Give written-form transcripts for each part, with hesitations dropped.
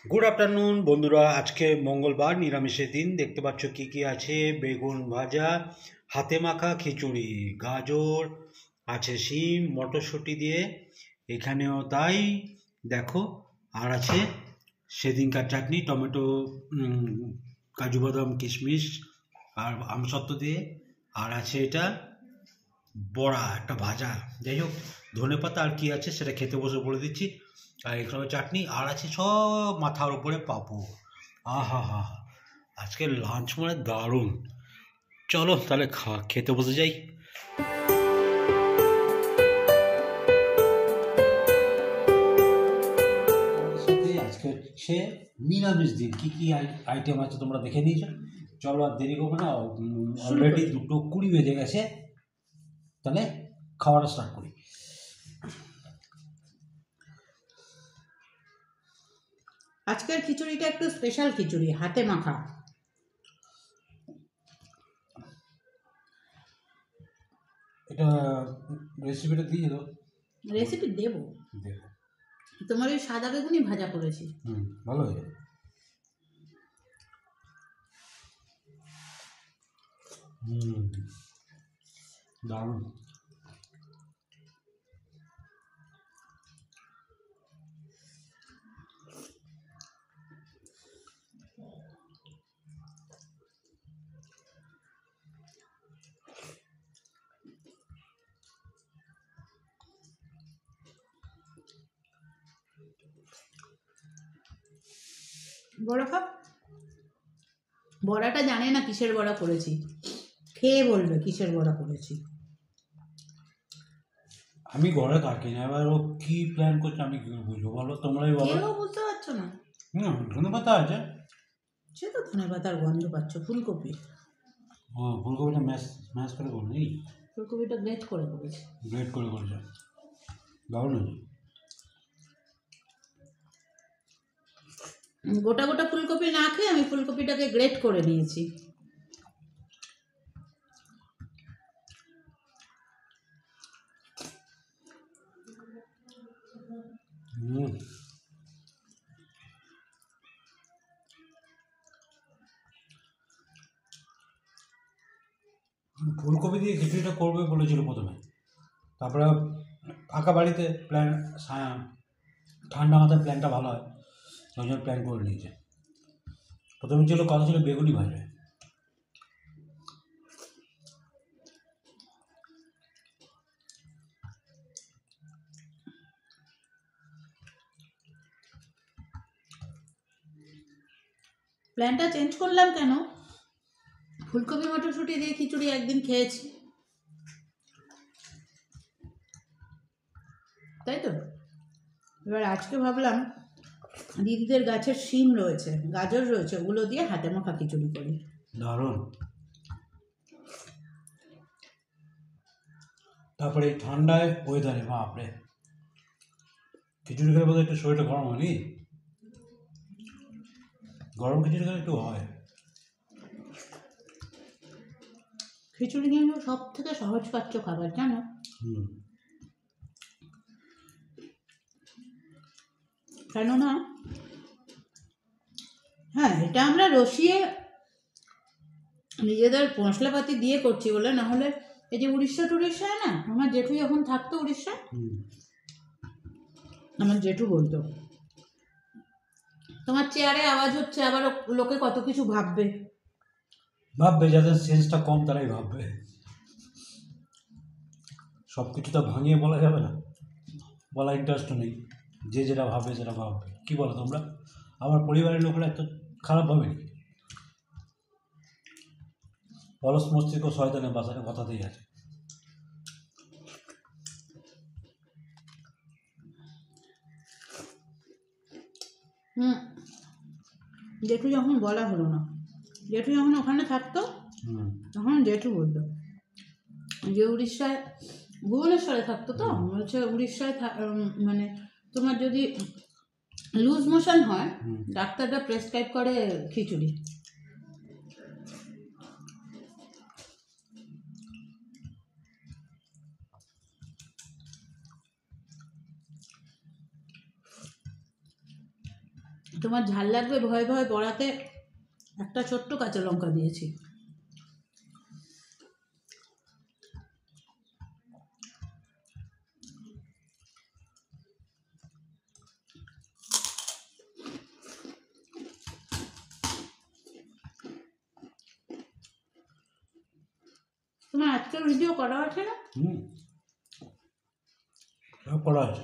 Good afternoon বন্ধুরা, আজকে মঙ্গলবার, নিরামিষের দিন। দেখতে পাচ্ছ কি কি আছে: বেগুন ভাজা, হাতে মাখা খিচুড়ি, গাজর আছে, শিম মটরশুঁটি দিয়ে, এখানেও তাই। দেখো, আর আছে সেদিনকার চাটনি, টমেটো, কাজু বাদাম কিশমিশ আর আমসত্ত্ব দিয়ে। আর আছে এটা বড়া, একটা ভাজা। যাই হোক, ধনেপাতা আর কি আছে সেটা খেতে বসে বলে দিচ্ছি। আর এখানে চাটনি, আর আছে সব মাথার উপরে পাঁপড়। আহা হা, আজকে লাঞ্চ মানে দারুণ। চলো তাহলে খেতে বসে যাই। সাথে আজকে হচ্ছে নিরামিষ দিন। কি কি আইটেম আছে তোমরা দেখে নিয়েছো। চলো আর দেরি করবো না, অলরেডি 2:20 বেজে গেছে। তাহলে খাওয়াটা স্টার্ট করি। আজকের খিচুড়িটা একটু স্পেশাল খিচুড়ি, হাতে মাখা। এটা রেসিপিটা দিয়ে দাও। রেসিপি দেব, তোমার ওই সাদা বেগুনই ভাজা করেছি। ভালো হয়ে যাবে। দারুণ। বড়া খাও। বড়াটা জানে না কিসের বড়া করেছি, খেয়ে বলবে কিসের বড়া করেছি। আমি ঘরে থাকি না, এবার ও কি প্ল্যান করছে আমি কি বুঝবো বলো, তোমরাই বলো। কেউ বুঝতে পারছো না? ধনেপাতা আছে। সে তো ধনেপাতার গন্ধ পাচ্ছ। ফুলকপি, ও ফুলকপিটা ম্যাশ ম্যাশ করে করো নাকি? ফুলকপিটা গ্রেট করে করেছি। গ্রেট করে করেছে, দারুণ হয়েছে। গোটা গোটা ফুলকপি না খেয়ে আমি ফুলকপিটাকে গ্রেট করে নিয়েছি। ফুলকপি দিয়ে খিচুড়িটা করবে বলেছিল প্রথমে, তারপরে ফাঁকা বাড়িতে প্ল্যান, ঠান্ডা মাথায় প্ল্যানটা ভালো হয়, ওই জন্য প্ল্যান করে নিয়েছে। প্রথমে ছিল কথা ছিল বেগুনি ভাজবে। প্ল্যানটা চেঞ্জ করলাম কেন? ফুলকপি মটরশুঁটি দিয়ে খিচুড়ি একদিন খেয়েছি, তাই তো। এবার আজকে ভাবলাম দিদিদের গাছের শিম রয়েছে, গাজর রয়েছে, ওগুলো দিয়ে হাতে মাখা খিচুড়ি করি। দারুণ। তারপরে এই ঠান্ডায় ওয়েদারে বাপরে, খিচুড়ি খেলে বোধহয় একটু শরীরটা গরম হয়নি? গরম খিচুড়ি খেলে একটু হয়। খিচুড়ি কিন্তু সব থেকে সহজ পাচ্য খাবার, জানো? কেননা হ্যাঁ, এটা আমরা রসিয়ে নিজেদের মশলাপাতি দিয়ে করছি বলে, না হলে এই যে উড়িষ্যায় না, আমার জেঠু যখন থাকতো উড়িষ্যায়, আমার জেঠু বলতো তোমার চেয়ারে আওয়াজ হচ্ছে, আবার লোকে কত কিছু ভাববে। যাদের সেন্সটা কম তারাই ভাববে, সব কিছু তো ভাঙিয়ে বলা যাবে না, বলা ইন্টারেস্টও নেই। যে যেটা ভাববে সেটা ভাববে। কি বলো তোমরা? আমার পরিবারের লোকেরা এত খারাপ ভাবেনি। অলস মস্তিষ্ক শয়তানের বাসাটা কথাতেই আছে। জেঠু যখন বলা হলো না, জেঠু যখন ওখানে থাকতো তখন জেঠু বলতো যে উড়িষ্যায়, ভুবনেশ্বরে থাকতো তো, বলছে উড়িষ্যায় মানে তোমার যদি লুজ মোশন হয়, ডাক্তাররা প্রেসক্রাইব করে খিচুড়ি। তোমার ঝাল লাগবে ভয়ে ভয়ে বড়াতে একটা ছোট্ট কাঁচা লঙ্কা দিয়েছি। তোমার আজকের ভিডিও করা আছে না? সব করা আছে।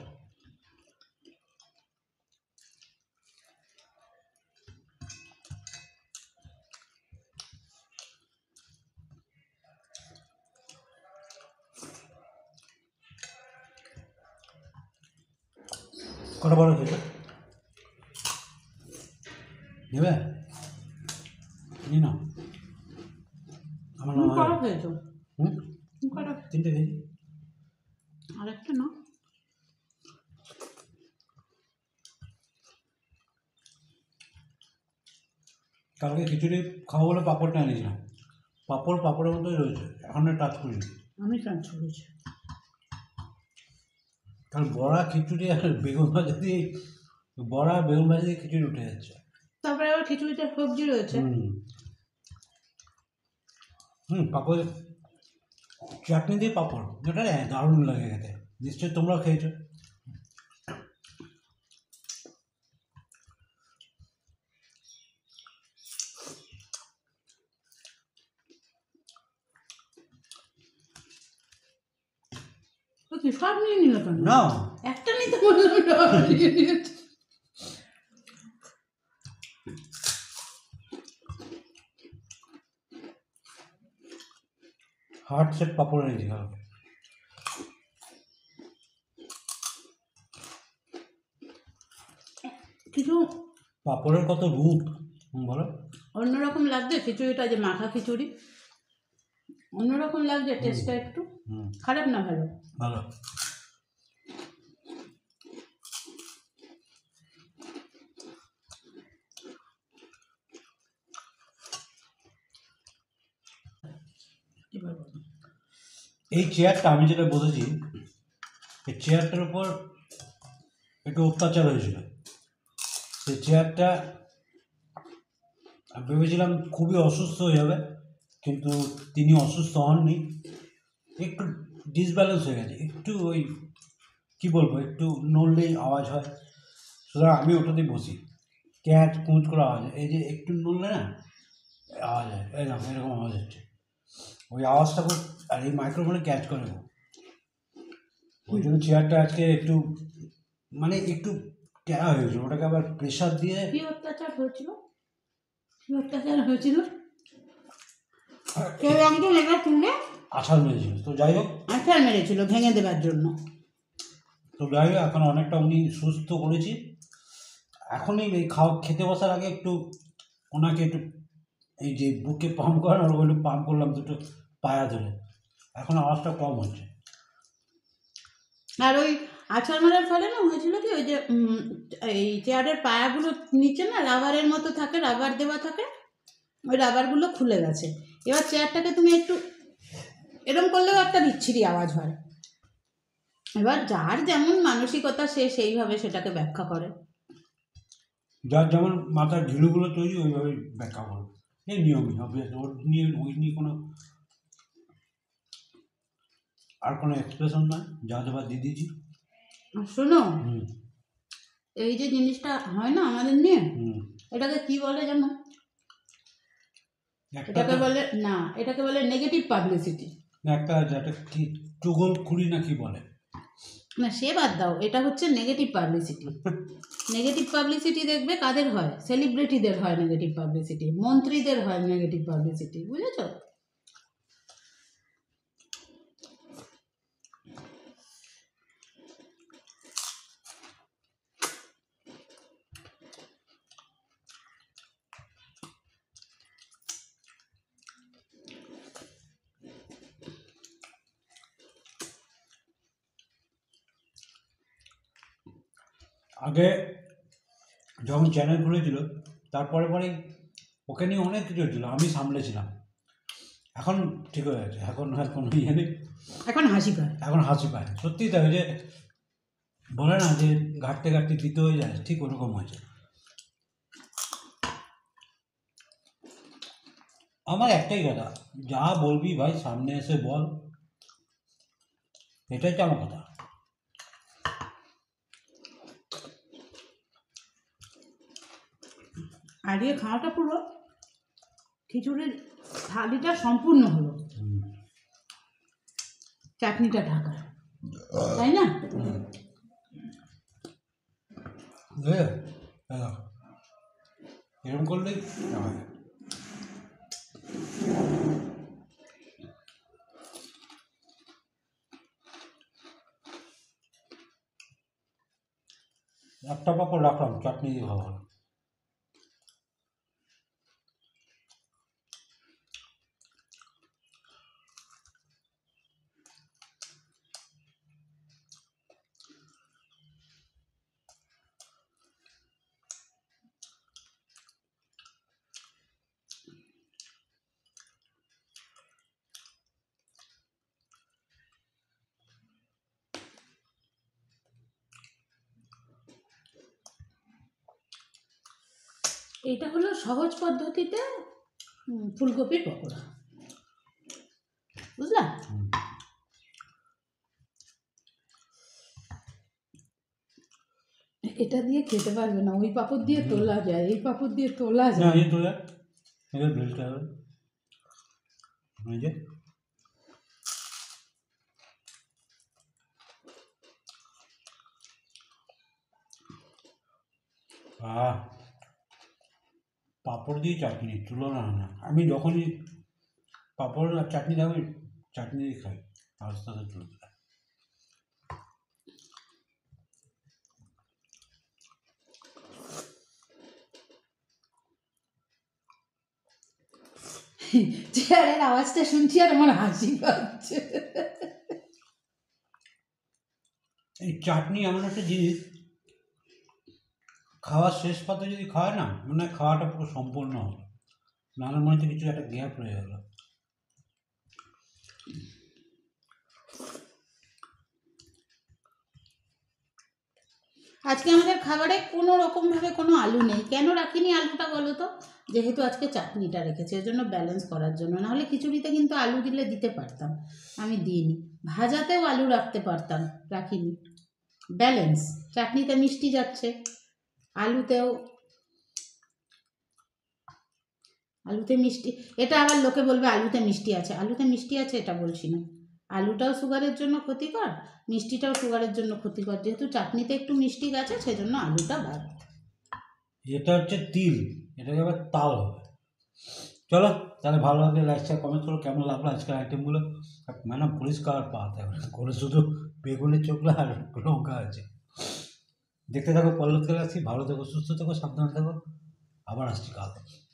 কটা বড় খেয়েছো? নেবে নি না আমার তুমি নাম কটা খেয়েছো? তুমি কটা? 3টে খেয়েছি। আরেকটা না? কালকে খিচুড়ি খাবো বলে পাঁপড়টা এনেছিলাম, পাঁপড়ের মতোই রয়েছে, এখন টাচ করিনি। আমি টাচ করেছি। কারণ বড়া খিচুড়ি আর বেগুন ভাজা দিয়ে, বড়া বেগুন ভাজা দিয়ে খিচুড়ি উঠে যাচ্ছে। তারপরে আবার খিচুড়িতে সবজি রয়েছে। পাঁপড়, চাটনি দিয়ে পাঁপড়, এটা দারুণ লাগে খেতে। নিশ্চয়ই তোমরাও খেয়েছো। কি সব নিয়ে নিল কেন? না, একটা নিতে বললাম নিয়ে নিয়েছে। হার্ট শেপ পাঁপড় এনেছি কালকে। কিছু পাঁপড়ের কত রূপ বলো। অন্যরকম লাগছে খিচুড়িটা, যে মাখা খিচুড়ি অন্যরকম লাগছে, টেস্টটা একটু খারাপ না, ভালো ভালো। এই চেয়ারটা আমি যেটা বসেছি, এই চেয়ারটার উপর একটু অত্যাচার হয়েছিল। সেই চেয়ারটা ভেবেছিলাম খুবই অসুস্থ হয়ে যাবে, কিন্তু তিনি অসুস্থ হননি। একটু ডিসব্যালেন্স হয়ে গেছে, একটু ওই কী বলবো, একটু নড়লেই আওয়াজ হয়, সুতরাং আমি ওটাতেই বসি। ক্যাচ কুঁচ করে আওয়াজ হয়, এই যে একটু নড়লে না আওয়াজ হয়, এরকম আওয়াজ হচ্ছে। ওই আওয়াজটা খুব, আর এই মাইক্রোফোনে ক্যাচ করে, ওই জন্য চেয়ারটা আজকে একটু মানে একটু ট্যাড়া হয়ে গেছিলো। ওটাকে আবার প্রেশার দিয়ে। কি অত্যাচার হয়েছিল? কি অত্যাচার হয়েছিল? কেউ একজন এটা তুলে আছাড় মেরেছিল। তো যাই হোক, আছাড় মেরেছিল ভেঙে দেবার জন্য। তো যাই হোক, এখন অনেকটা উনি সুস্থ করেছি। এখনই এই খেতে বসার আগে একটু ওনাকে একটু এই যে বুকে পাম্প করেন, ওরকম একটু পাম্প করলাম দুটো পায়া ধরে, এখন আওয়াজটা কম হচ্ছে। আর ওই আছাড় মারার ফলে না হয়েছিল কি, ওই যে এই চেয়ারের পায়াগুলো নিচে না রাবারের মতো থাকে, রাবার দেওয়া থাকে, ওই রাবারগুলো খুলে গেছে। এবার চেয়ারটাকে তুমি একটু এরকম করলেও একটা বিচ্ছিরি আওয়াজ হয়। এবার যার যেমন মানসিকতা সে সেইভাবে সেটাকে ব্যাখ্যা করে। যার যেমন মাথার ঘিলুগুলো তৈরি ওইভাবে ব্যাখ্যা করবে, এই নিয়মই হবে। ওর নিয়ে ওই নিয়ে কোনো আর কোনো এক্সপ্রেশন নয়, যা দেবার দিয়ে দিয়েছি। শোনো, এই যে জিনিসটা হয় না আমাদের নিয়ে, এটাকে কি বলে জানো? এটাকে বলে না, এটাকে বলে নেগেটিভ পাবলিসিটি। একটা যেটা কি টুগল খুঁড়ি না কি বলে না, সে বাদ দাও, এটা হচ্ছে নেগেটিভ পাবলিসিটি। নেগেটিভ পাবলিসিটি দেখবে কাদের হয়? সেলিব্রিটিদের হয় নেগেটিভ পাবলিসিটি, মন্ত্রীদের হয় নেগেটিভ পাবলিসিটি, বুঝেছো? আগে যখন চ্যানেল খুলেছিল তারপরে পরেই ওকে নিয়ে অনেক কিছু হয়েছিল, আমি সামলেছিলাম। এখন ঠিক হয়ে গেছে, এখন আর কোনো ইয়ে নেই, এখন হাসি পায়। এখন হাসি পায়। সত্যিই তাই, যে বলে না যে ঘাটতে ঘাটতে দিতে হয়ে যায়, ঠিক ওরকম হয়েছে। আমার একটাই কথা, যা বলবি ভাই সামনে এসে বল, এটাই তো আমার কথা। আজকে খাওয়াটা পুরো খিচুড়ির থালিটা সম্পূর্ণ হলো, চাটনিটা ঢাকা, তাই না? এরকম করলেই একটা পাপড় রাখলাম, চাটনি দিয়ে খাওয়া হলো। এইটা হলো সহজ পদ্ধতিতে ফুলকপির পকোড়া, বুঝলা? এটা দিয়ে খেতে পারবে না, ওই পাপড় দিয়ে তোলা যায়, এই পাপড় দিয়ে তোলা না যায়। এই তোলা এবার বেলতে হবে, এই যে পাঁপড় দিয়ে চাটনি তুলনা হয় না। আমি যখনই পাঁপড় আর চাটনি খাবো, চাটনি দিয়ে খাই, আর সাথে তুলতে হয়। চেয়ারের আওয়াজটা শুনছি আর আমার হাসি পাচ্ছে। এই চাটনি এমন একটা জিনিস, খাওয়ার শেষ পাতে যদি খায় না, মানে খাওয়াটা পুরো সম্পূর্ণ হলো, নাহলে মনে হচ্ছে কিছু একটা গ্যাপ রয়ে গেল। আজকে আমাদের খাবারে কোনো রকমভাবে কোনো আলু নেই। কেন রাখিনি আলুটা বলো তো? যেহেতু আজকে চাটনিটা রেখেছে, এর জন্য ব্যালেন্স করার জন্য। নাহলে খিচুড়িতে কিন্তু আলু দিলে দিতে পারতাম, আমি দিইনি। ভাজাতেও আলু রাখতে পারতাম, রাখিনি। ব্যালেন্স, চাটনিতে মিষ্টি যাচ্ছে, আলুতেও, আলুতে মিষ্টি, এটা আবার লোকে বলবে আলুতে মিষ্টি আছে। আলুতে মিষ্টি আছে এটা বলছি না, আলুটাও সুগারের জন্য ক্ষতিকর, মিষ্টিটাও সুগারের জন্য ক্ষতিকর। যেহেতু চাটনিতে একটু মিষ্টি গেছে সেজন্য আলুটা বাদ। এটা হচ্ছে তিল, এটাকে আবার তাল হবে। চলো তাহলে, ভালো লাগলে লাইক শেয়ার কমেন্ট করো, কেমন লাগলো আজকের আইটেমগুলো। মানে পরিষ্কার পাতে করে, শুধু বেগুনের চোখলা আর লঙ্কা আছে। দেখতে থাকো পরবর্তী আসছি, ভালো থেকো, সুস্থ থেকো, সাবধানে থেকো, আবার আসছি কাল।